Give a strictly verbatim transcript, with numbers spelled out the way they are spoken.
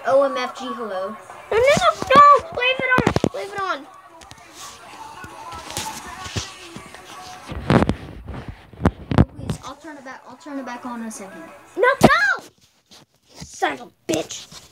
O M F G, hello. No, no, no, no! Leave it on! Leave it on! Please, I'll turn it back. I'll turn it back on in a second. No, no! Son of a bitch!